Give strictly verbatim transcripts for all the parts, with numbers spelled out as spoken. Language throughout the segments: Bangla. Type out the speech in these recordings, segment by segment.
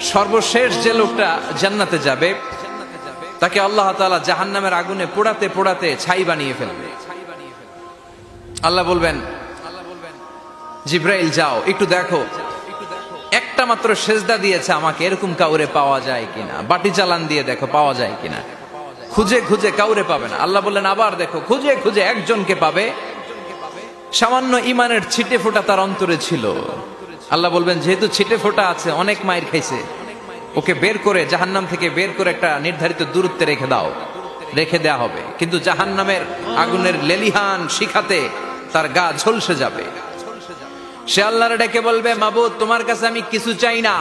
সর্বশেষ যে লোকটা জান্নাতে যাবে তাকে আল্লাহ তাআলা জাহান্নামের আগুনে পোড়াতে পোড়াতে ছাই বানিয়ে ফেলবে। আল্লাহ বলবেন, জিব্রাইল যাও একটু দেখো, একটা মাত্র সেজদা দিয়েছে আমাকে, এরকম কাউরে পাওয়া যায় কিনা। বাটি চালান দিয়ে দেখো পাওয়া যায় কিনা। খুঁজে খুঁজে কাউরে পাবে না। আল্লাহ বললেন আবার দেখো, খুঁজে খুঁজে একজনকে পাবে, সামান্য ইমানের ছিটে ফোঁটা তার অন্তরে ছিল। আল্লাহ বলবেন যেহেতু ছিটে ফোঁটা আছে, অনেক মায়ের খাইছে, ওকে বের করে জাহান্নাম থেকে বের করে একটা নির্ধারিত দূরত্বে রেখে দাও। রেখে দেয়া হবে, কিন্তু জাহান্নামের আগুনের লেলিহান শিখাতে তার গা ঝলসে যাবে। সে আল্লাহর ডেকে বলবে, মাবুদ তোমার কাছে আমি কিছু চাই না,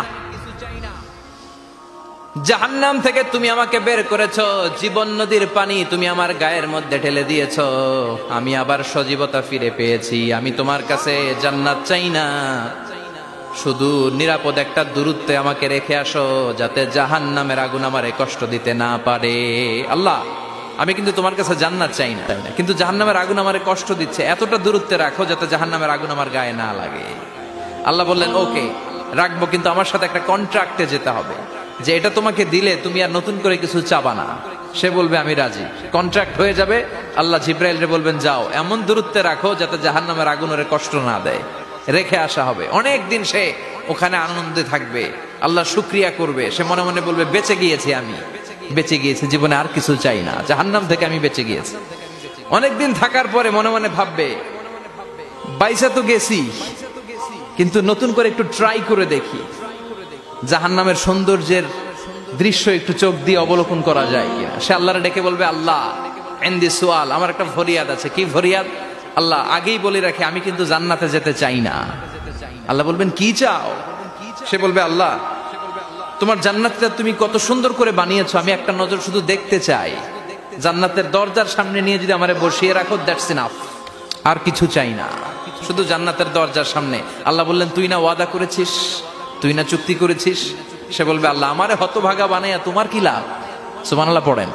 জাহান্নাম থেকে তুমি আমাকে বের করেছো, জীবন নদীর পানি তুমি আমার গায়ের মধ্যে ঢেলে দিয়েছো, আমি আবার সজীবতা ফিরে পেয়েছি। আমি তোমার কাছে জান্নাত চাই না, শুধু নিরাপদ একটা দূরত্বে আমাকে রেখে আসো, যাতে জাহান্নামের আগুন আমারে কষ্ট দিতে না পারে। আল্লাহ আমি কিন্তু তোমার কাছে জান্নাত চাই না, কিন্তু জাহান্নামের আগুন আমারে কষ্ট দিচ্ছে, এতটা দূরত্বে রাখো যাতে জাহান্নামের আগুন আমার গায়ে না লাগে। আল্লাহ বললেন ওকে রাখবো, কিন্তু আমার সাথে একটা কন্ট্রাক্টে যেতে হবে, যে এটা তোমাকে দিলে তুমি আর নতুন করে কিছু চাবা না। সে বলবে আমি রাজি, কন্ট্রাক্ট হয়ে যাবে। আল্লাহ জিব্রাইলরে বলবেন যাও এমন দূরত্বে রাখো যাতে জাহান্নামের আগুন ওরে কষ্ট না দেয়। রেখে আসা হবে, অনেক দিন সে ওখানে আনন্দে থাকবে, আল্লাহ শুকরিয়া করবে। সে মনে মনে বলবে বেঁচে গিয়েছি, আমি বেঁচে গিয়েছি, জীবনে আর কিছু চাই না, জাহান্নাম থেকে আমি বেঁচে গিয়েছি। অনেকদিন থাকার পরে মনে মনে ভাববে বাইসা তো গেছি, কিন্তু নতুন করে একটু ট্রাই করে দেখি, জাহান্নামের সৌন্দর্যের দৃশ্য একটু চোখ দিয়ে অবলোকন করা যায় কিনা। সে আল্লাহরে ডেকে বলবে আল্লাহ ইনদি সুআল, আমার একটা ফরিয়াদ আছে। কি ফরিয়াদ? আল্লাহ আগেই বলে রাখে আমি কিন্তু জান্নাতে যেতে চাই না। আল্লাহ বলবেন কি চাও? সে বলবে আল্লাহ তোমার জান্নাতটা তুমি কত সুন্দর করে বানিয়েছো, আমি একটা নজর শুধু দেখতে চাই। জান্নাতের দরজার সামনে নিয়ে যদি আমারে বসিয়ে রাখো, দ্যাটস ইনাফ, আর কিছু চাই না, শুধু জান্নাতের দরজার সামনে। আল্লাহ বললেন তুই না ওয়াদা করেছিস, তুই না চুক্তি করেছিস। সে বলবে আল্লাহ আমারে হতভাগা বানাইয়া তোমার কি লাভ? সুবহানাল্লাহ পড়েন।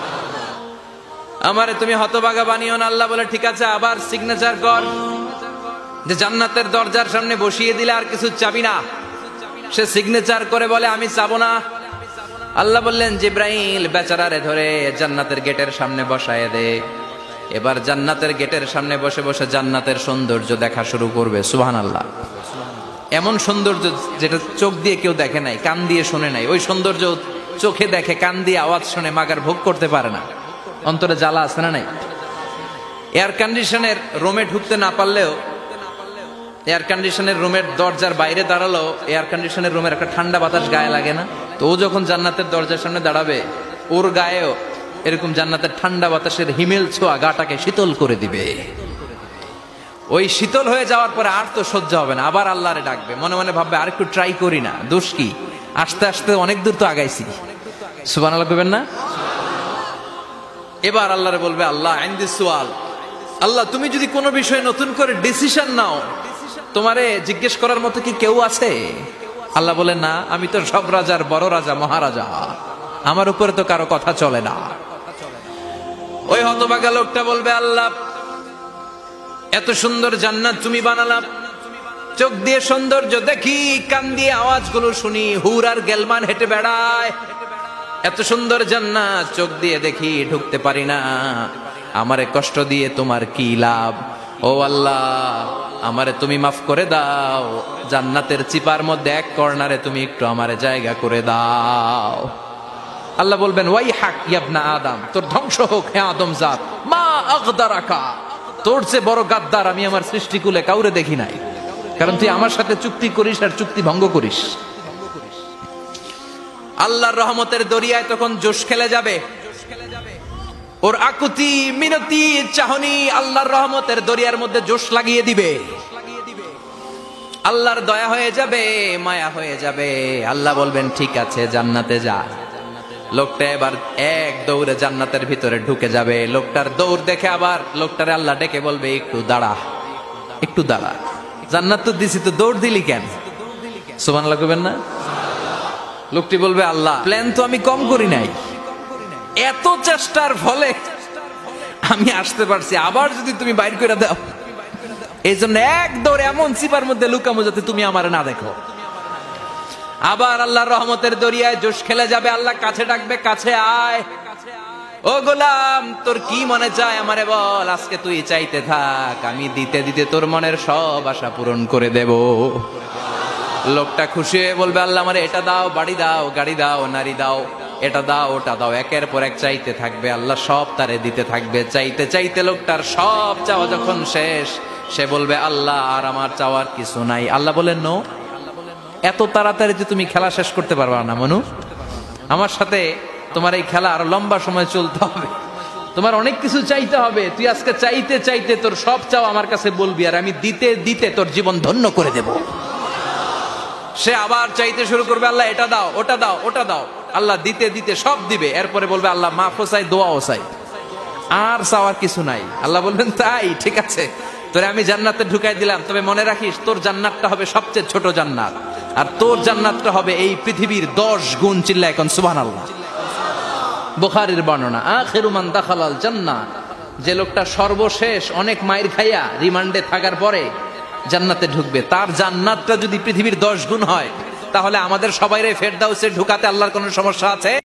আমারে তুমি হতভাগা বানিও না। আল্লাহ বলে ঠিক আছে, আবার সিগনেচার কর যে জান্নাতের দরজার সামনে বসিয়ে দিলে আর কিছু চাবি না। সে সিগনেচার করে বলে আমি চাবো না। আল্লাহ বললেন জিব্রাইল বেচারারে ধরে জান্নাতের গেটের সামনে বসায় দে। এবার জান্নাতের গেটের সামনে বসে বসে জান্নাতের সৌন্দর্য দেখা শুরু করবে। সুবহানাল্লাহ। এমন সৌন্দর্য যেটা চোখ দিয়ে কেউ দেখে নাই, কান দিয়ে শুনে নাই, ওই সৌন্দর্য চোখে দেখে, কান দিয়ে আওয়াজ শুনে মাগার ভোগ করতে পারে না। অন্তরে জ্বালা আছে না নাই? এয়ার কন্ডিশনের রুমে ঢুকতে না পারলেও, এয়ার কন্ডিশনের রুমের দরজার বাইরে দাঁড়ালো, এয়ার কন্ডিশনের রুমের একটা ঠান্ডা বাতাস গায়ে লাগে না? তো ও যখন জান্নাতের দরজার সামনে দাঁড়াবে, ওর গায়েও এরকম জান্নাতের ঠান্ডা বাতাসের হিমেল ছোঁয়া গাটাকে শীতল করে দিবে। ওই শীতল হয়ে যাওয়ার পরে আর তো সহ্য হবে না, আবার আল্লাহরে ডাকবে, মনে মনে ভাববে আর একটু ট্রাই করি না, দোষ কি, আস্তে আস্তে অনেক দূর তো আগাইছি। সুবহানাল্লাহ কইবেন না? এবার আল্লাহরে বলবে আল্লাহ ইনদি সুআল, আল্লাহ তুমি যদি কোনো বিষয়ে নতুন করে ডিসিশন নাও, তোমারে জিজ্ঞেস করার মতো কি কেউ আছে? আল্লাহ বলে না, আমি তো সব রাজার বড় রাজা, মহারাজা, আমার উপরে তো কারো কথা চলে না। ওই হতভাগা লোকটা বলবে আল্লাহ এত সুন্দর জান্নাত তুমি বানালাম, চোখ দিয়ে সৌন্দর্য দেখি, কান দিয়ে আওয়াজগুলো শুনি, হুর আর গেলমান হেঁটে বেড়ায়, এত সুন্দর জান্নাত চোখ দিয়ে দেখি, ঢুকতে পারি না, আমারে কষ্ট দিয়ে তোমার কি লাভ? ও আল্লাহ আমারে তুমি মাফ করে দাও, জান্নাতের চিপার মধ্যে এক কর্নারে তুমি একটু আমারে জায়গা করে দাও। আল্লাহ বলবেন ওয়াই হাক ইবনা আদম, তোর ধ্বংস হোক হে আদম জাত, মা আগদারাকা, তোর চেয়ে বড় গাদ্দার আমি আমার সৃষ্টিকুলে কাউরে দেখি নাই, কারণ তুই আমার সাথে চুক্তি করিস আর চুক্তি ভঙ্গ করিস। আল্লাহর রহমতের দরিয়ায় তখন জোশ খেলে যাবে, ওর আকুতি মিনতি চাহনি আল্লাহর রহমতের দরিয়ার মধ্যে জোশ লাগিয়ে দিবে। আল্লাহর দয়া হয়ে যাবে, মায়া হয়ে যাবে। আল্লাহ বলবেন ঠিক আছে জান্নাতে যা। লোকটা এবার এক দৌড়ে জান্নাতের ভিতরে ঢুকে যাবে। লোকটার দৌড় দেখে আবার লোকটারে আল্লাহ ডেকে বলবে একটু দাঁড়া, একটু দাঁড়া, জান্নাত তো দিছি, তো দৌড় দিলি কেন? সুবহানাল্লাহ কইবেন না? লোকটি বলবে আল্লাহ প্ল্যান তো আমি কম করি নাই, এত চেষ্টার ফলে আমি আসতে পারছি, আবার যদি তুমি বাইর করে দাও, এই জন্য এক দৌড়ে এমন চিপার মধ্যে লুকামো যাতে তুমি আমার না দেখো। আবার আল্লাহর রহমতের দরিয়ায় জোশ খেলে যাবে, আল্লাহ কাছে ডাকবে, কাছে আয়। ও গোলাম, তোর কি মনে চায় আমারে বল, আজকে তুই চাইতে থাক, আমি দিতে দিতে তোর মনের সব আশা পূরণ করে দেব। লোকটা খুশি হয়ে বলবে, আল্লাহ আমারে এটা দাও, বাড়ি দাও, গাড়ি দাও, নারী দাও, এটা দাও, ওটা দাও, একের পর এক চাইতে থাকবে, আল্লাহ সব তারে দিতে থাকবে। চাইতে চাইতে লোকটার সব চাওয়া যখন শেষ, সে বলবে, আল্লাহ আর আমার চাওয়ার কিছু নাই। আল্লাহ বলেন, নো, এত তাড়াতাড়ি যে তুমি খেলা শেষ করতে পারবা না মনু, আমার সাথে তোমার এই খেলা আরো লম্বা সময় চলতে হবে, তোমার অনেক কিছু চাইতে হবে। তুই আজকে চাইতে চাইতে তোর সব চাও আমার কাছে বলবি, আর আমি দিতে দিতে তোর জীবন ধন্য করে দেব। সে আবার চাইতে শুরু করবে, আল্লাহ এটা দাও, ওটা দাও, ওটা দাও। আল্লাহ দিতে দিতে সব দিবে। এরপরে বলবে, আল্লাহ মাফও চাই, দোয়াও চাই, আর চাওয়ার কিছু নাই। আল্লাহ বলবেন, তাই ঠিক আছে, তোরে আমি জান্নাতে ঢুকাই দিলাম, তবে মনে রাখিস তোর জান্নাতটা হবে সবচেয়ে ছোট জান্নাত, আর তোর জান্নাতটা হবে এই পৃথিবীর দশ গুণ। চিল্লা এখন সুবহানাল্লাহ। বুখারীর বর্ণনা, আখিরু মান দাখালাল জান্নাহ, যে লোকটা সর্বশেষ অনেক মাইর খাইয়া রিমান্ডে থাকার পরে জান্নাতে ঢুকবে, তার জান্নাতটা যদি পৃথিবীর দশ গুণ হয়, তাহলে আমাদের সবাইরে ফেরদাউসে ঢুকাতে আল্লাহর কোনো সমস্যা আছে?